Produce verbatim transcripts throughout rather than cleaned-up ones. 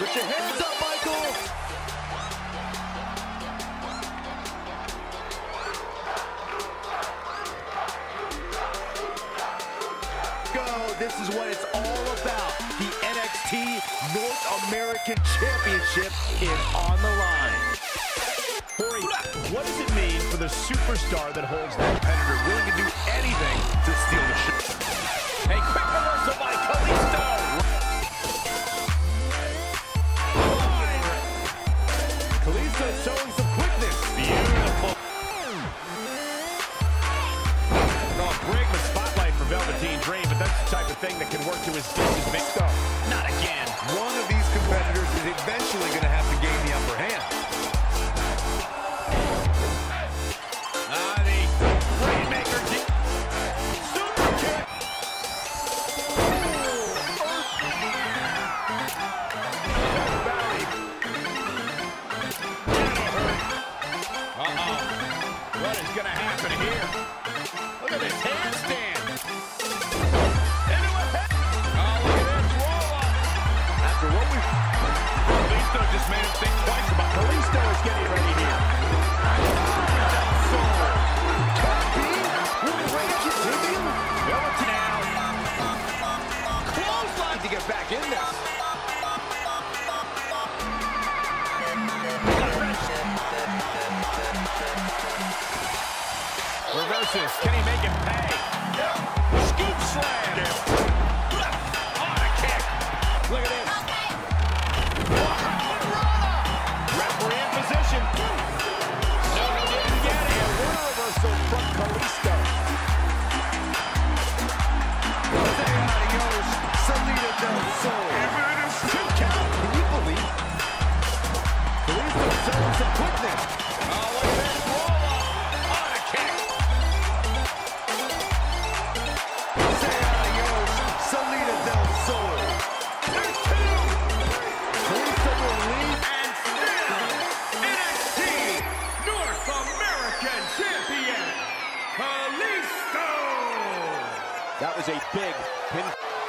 Put your hands up, Michael. Go. This is what it's all about. The N X T North American Championship is on the line. Corey, what does it mean for the superstar that holds that competitor willing to do anything to steal the show? A quick reversal by Kalisto. Kalisto showing some quickness. Beautiful. Oh, Brigman spotlight for Velveteen Dream, but that's the type of thing that can work to his disadvantage. Not again. One of these competitors is eventually going to have to gain the upper hand. Ah, the Rainmaker deep. Super kick. Uh-oh. What is going to happen here? Look at this handstand. Into a head. Oh, look at this roll up. After what we... Kalisto just made him think twice about Kalisto is getting ready here. To get back in this. Reverses. Can he make it pay? Scoop slam. On a kick. Look at this. Referee in position. No, he didn't get it. A reversal from Kalisto. Salida del Sol. Two count. Can you believe? Kalisto showing some quickness. Oh, look at this roll up on a kick. Say adios, Salida del Sol. There's two. Kalisto will lead. And still, N X T North American Champion, Kalisto. That was a big pin.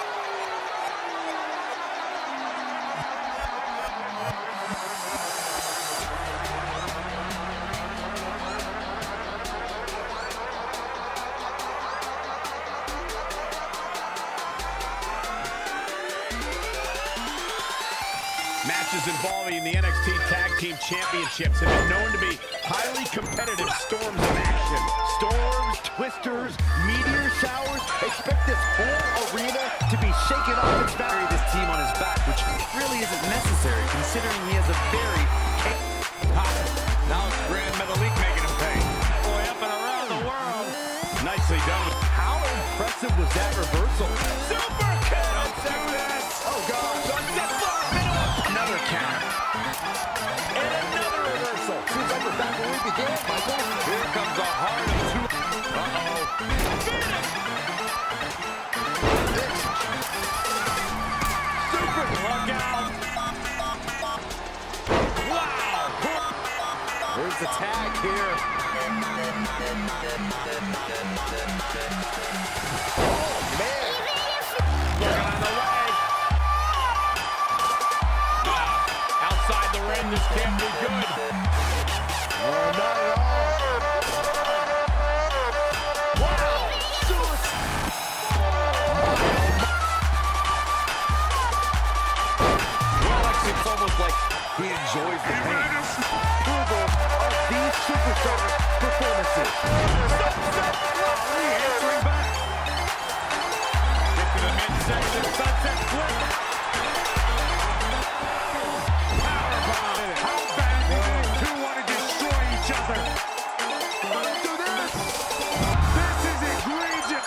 Matches involving the N X T Tag Team Championships have been known to be highly competitive storms of action. Storms, twisters, meteor showers. Expect this whole arena to be shaken off its battery. This team on his back, which really isn't necessary considering he has a very... Ha. Now it's Grand Metalik making him pay. Boy, up and around the world. Nicely done. How impressive was that reversal? Super kick! Don't say this! Oh, gosh. Another counter. And another reversal. Seems like we're back where we began, Michael. Here comes a heart of two. Uh-oh. Super look out. Wow. There's the tag here. Oh, man. Working on the leg. Outside the ring, this can't be good. Oh, not at all. Wow. Well, it's almost like he enjoys the pain. Approval of these superstar performances. Re-entering back. Get to the midsection, sunset flip. Powerbomb. How bad do these two want to destroy each other? Let's do this. This is egregious.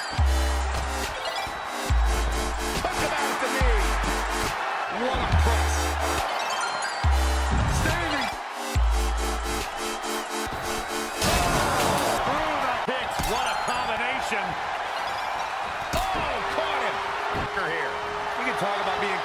Push him out to me. What a press. Standing. Through the hits. What a combination. Oh, caught him. Here. We can talk about being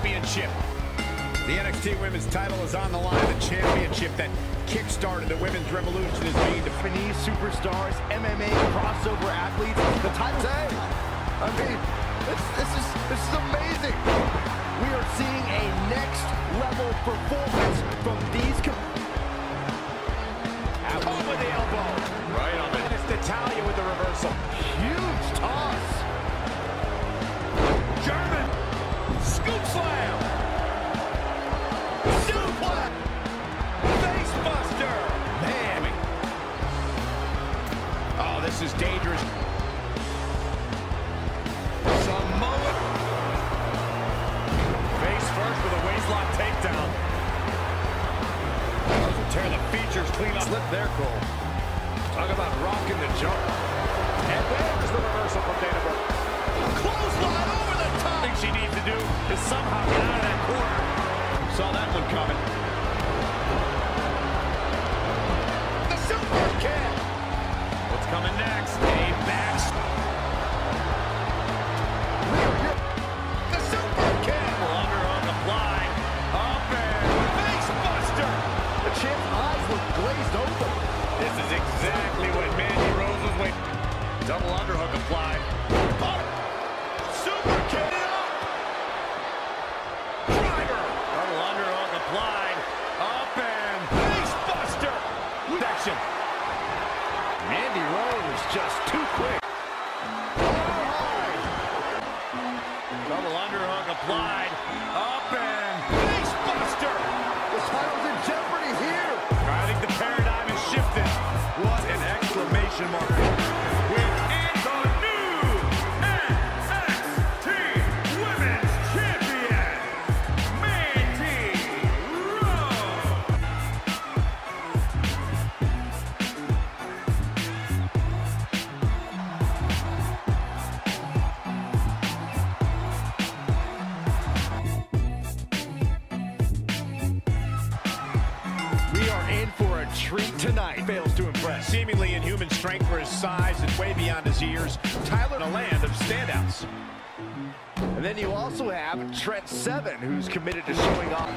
Championship. The N X T Women's title is on the line. The championship that kick-started the women's revolution is being defended. Japanese superstars, M M A crossover athletes, the title. Hey, I mean, this, this is this is amazing. We are seeing a next level performance from these. Out with the elbow. Right on it. It's Natalya with the reversal. Huge toss. German scoop slam. Suplex. Face buster. Man. Oh, this is dangerous. Samoa. Face first with a waistlock takedown. Tear the features clean up. Slip there, Cole. Talk about rocking the jump. And there's the reversal from Dana Brooke. Clothesline over the top. Thing she needs to do is somehow get out of that corner. Saw that one coming. The super kick. What's coming next? A back. The super kick. Underhook applied. Up and face buster. The champ's eyes look glazed over. This is exactly what Mandy Rose was waiting. Double underhook applied. Oh, super kick. Driver. Double underhook applied. Up and face buster. Action. Mandy Rose just too quick. Double underhook applied. Up and face buster. The title's in jeopardy here. I think the paradigm has shifted. What an exclamation mark. With the new N X T Women's Champion, Mandy Rose. We are in for a treat tonight. Fails to impress. Seemingly inhuman strength for his size and way beyond his years. Tyler in a land of standouts. And then you also have Trent Seven, who's committed to showing off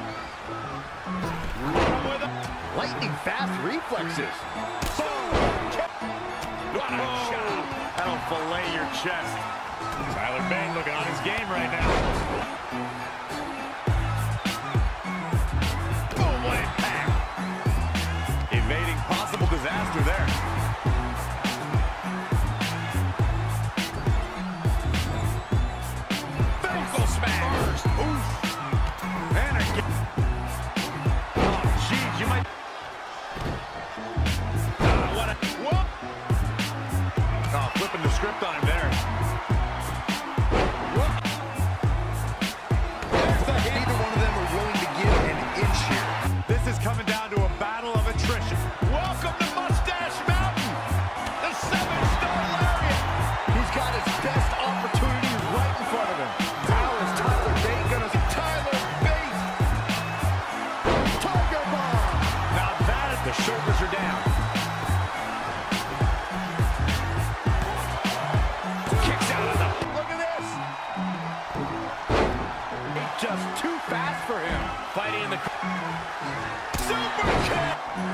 With a lightning fast reflexes. What a shot. That'll fillet your chest. Tyler Bate looking on his game right now. Boom, what impact. Evading possible disaster there. Ankle smash. Oof. And again. Oh, geez, you might. Ah, what a. Whoop. Oh, flipping the script on him there. Whoop. There's the hit. Neither one of them are willing to give an inch here. This is coming down to a battle of attrition. Welcome to Mustache Mountain. The seven-star lariat. He's got his best opportunity right in front of him. How is Tyler Bate gonna... Tyler Bate! Tiger Bomb! Now that is the shoulders are down. Kicks out of the... Look at this! It's just too fast for him. Fighting in the... Super kick!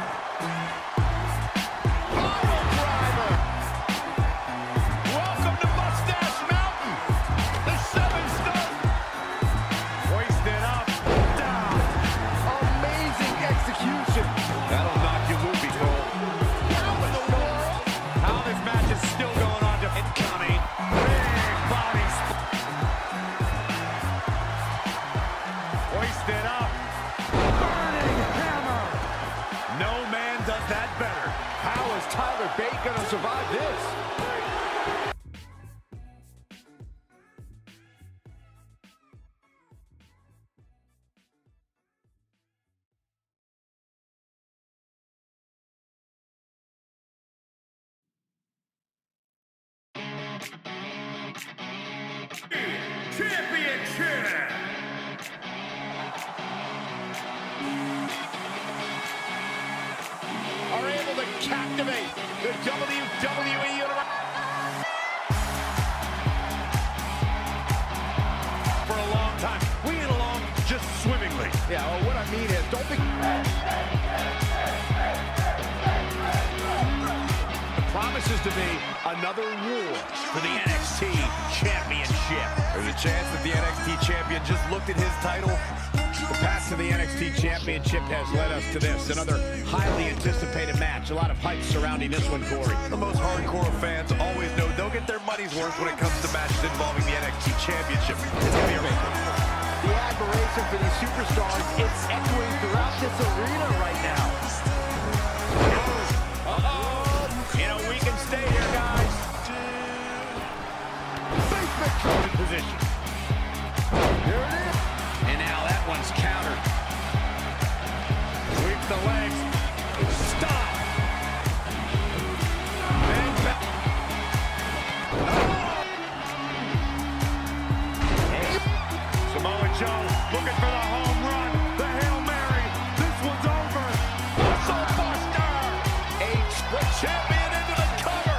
Pile driver! Welcome to Mustache Mountain. The seven-star. Hoisted up. Down. Amazing execution. That'll knock you loopy, Cole. How in the world? How this match is still going on to incoming. Big body spot. Hoisted up. Burning hammer. No man does that better. How is Tyler Bate gonna survive this? Championship. Are able to captivate the W W E Universe. promises to be another war for the N X T Championship. There's a chance that the N X T Champion just looked at his title. The path to the N X T Championship has led us to this, another highly anticipated match. A lot of hype surrounding this one, Corey. The most hardcore fans always know they'll get their money's worth when it comes to matches involving the N X T Championship. It's going to be amazing. The admiration for these superstars, it's echoing throughout this arena right now. Uh-oh. You know, we can stay here, guys. Basement control position. Here it is. And now that one's countered. Sweep the legs. Stop. And back. Samoa Joe looking for the home run. The Hail Mary. This one's over. Muscle Buster. H, the champion, into the cover.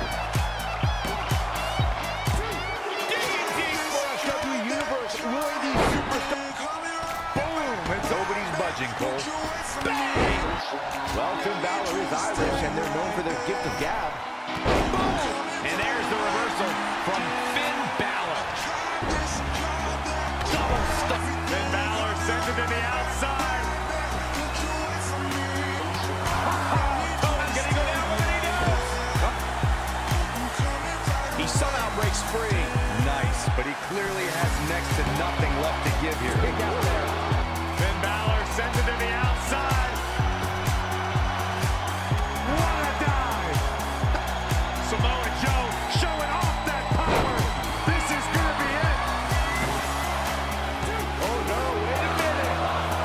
Digging deep for us. W W E Universe, really these superstars. Boom. It's Nobody's budging, Cole. bang. Well, Finn Balor is Irish, and they're known for their gift of gab. And there's the reversal from Finn Balor. Double stuff. Finn Balor sends it to the outside. Cohen's gonna go down with it, he does. He somehow breaks free. Nice, but he clearly has next to nothing left to give here. Kick out there. Finn Balor sends it to the outside. What a dive. Samoa Joe showing off that power. This is going to be it. Oh, no, wait a minute.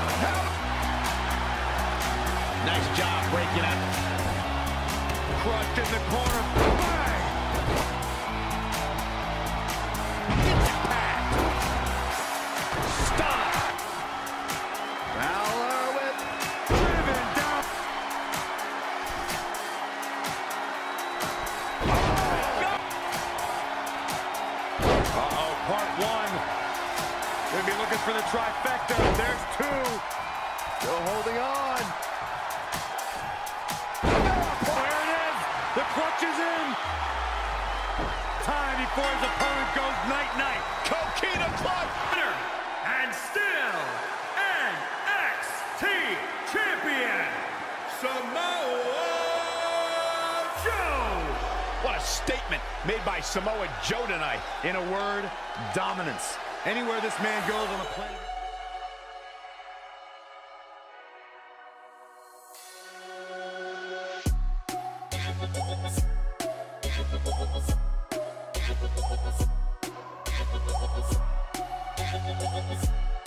Nice job breaking up. Crushed in the corner. Bang! Impact. Stop. Balor with Driven down. Uh-oh, part one. We'll be looking for the trifecta. There's two. still holding on. There it is. The clutch is in. Time before his opponent goes night-night. Coquina clutch. Winner. And still N X T champion, Samoa Joe. What a statement made by Samoa Joe tonight. In a word, dominance. Anywhere this man goes on the planet.